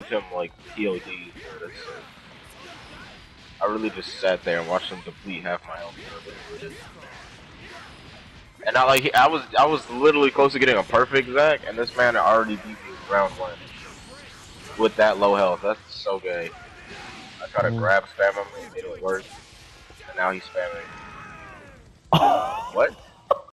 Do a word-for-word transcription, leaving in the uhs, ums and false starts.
him like P O Ds, bro. That's so. I really just sat there and watched him deplete half my health. And I like I was I was literally close to getting a perfect Zac, and this man already beat me round one with that low health. That's so gay. I tried to Mm. grab spam him, it didn't work, and now he's spamming. What?